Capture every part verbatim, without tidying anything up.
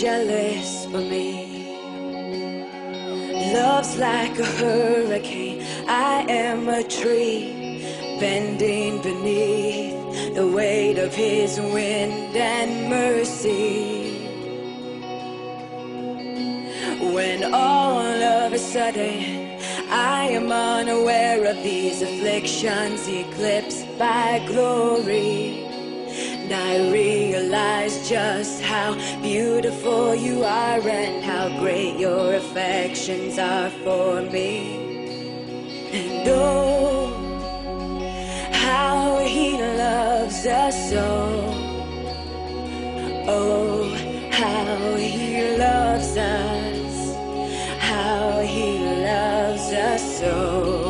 jealous for me. Love's like a hurricane. I am a tree bending beneath the weight of his wind and mercy. When all of a sudden I am unaware of these afflictions eclipsed by glory, and I realize just how beautiful you are and how great your affections are for me. And oh, how he loves us so. Oh, how he loves us, how he loves us so.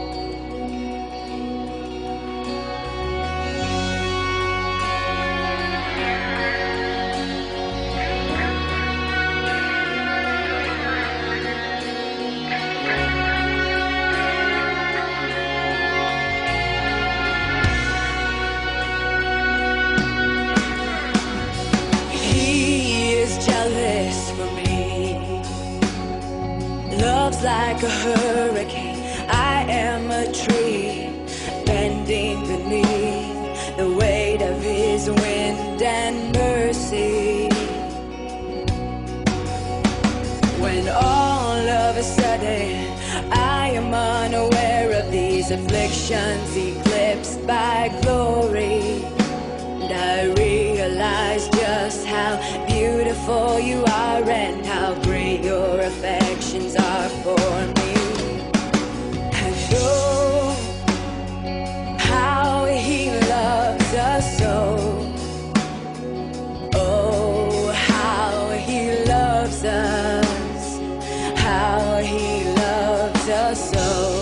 Love's like a hurricane. I am a tree bending beneath the weight of his wind and mercy. When all of a sudden I am unaware of these afflictions eclipsed by glory, and I realize just how beautiful you are and how great your affections are for me. And oh, how he loves us so. Oh, how he loves us, how he loves us so.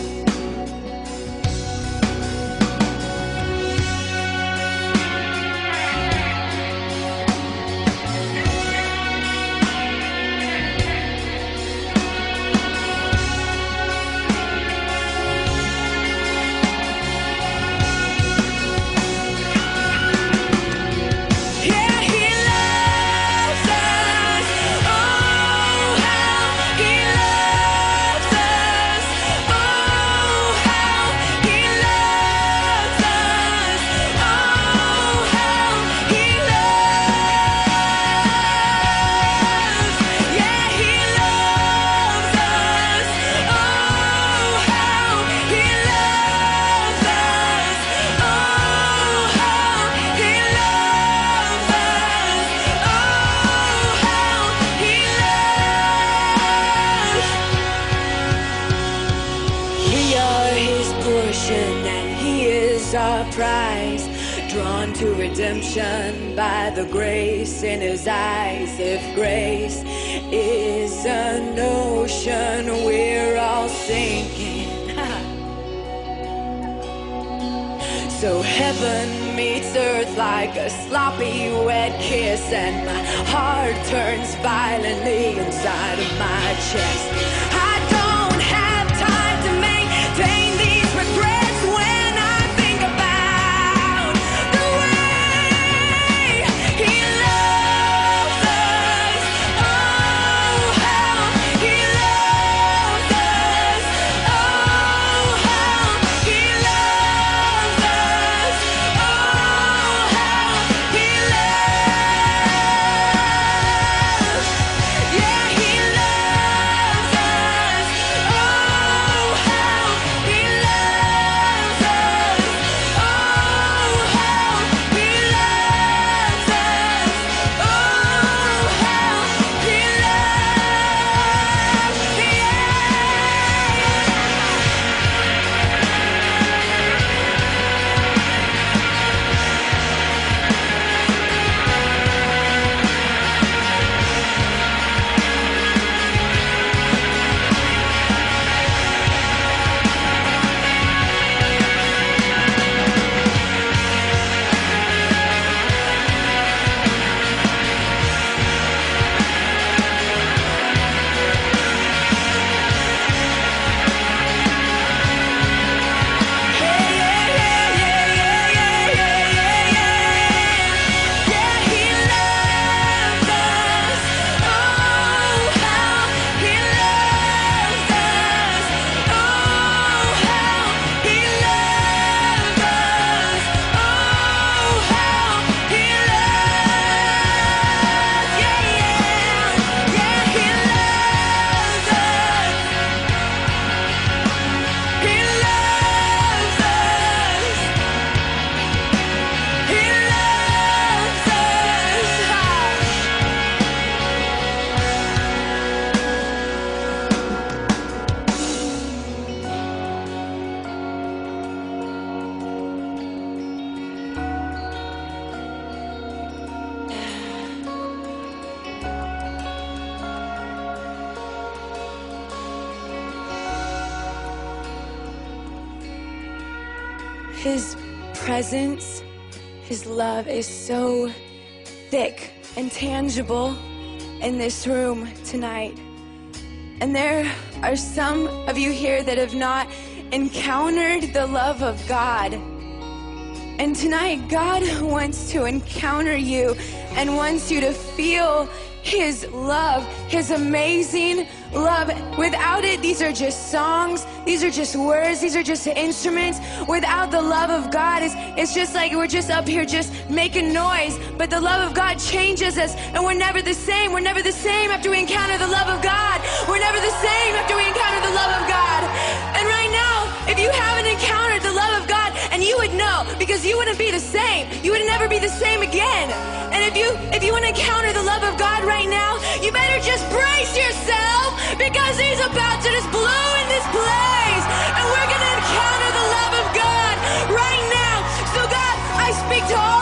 And he is our prize, drawn to redemption by the grace in his eyes. If grace is an ocean, we're all sinking. So heaven meets earth like a sloppy wet kiss, and my heart turns violently inside of my chest. I don't have time to maintain these regrets. Yeah, he loves us. His presence, His love is so thick and tangible in this room tonight. And there are some of you here that have not encountered the love of God. And tonight, God wants to encounter you and wants you to feel His love, His amazing love. Without it, these are just songs, these are just words, these are just instruments. Without the love of God, it's, it's just like we're just up here just making noise. But the love of God changes us, and we're never the same. We're never the same after we encounter the love of God. We're never the same after we encounter the love of God. And right now, if you haven't encountered the love of God, and you would know, because you wouldn't be the same. You would never be the same again. And if you if you want to encounter the love of God right now, you better just brace yourself, because He's about to just blow in this place. And we're going to encounter the love of God right now. So God, I speak to all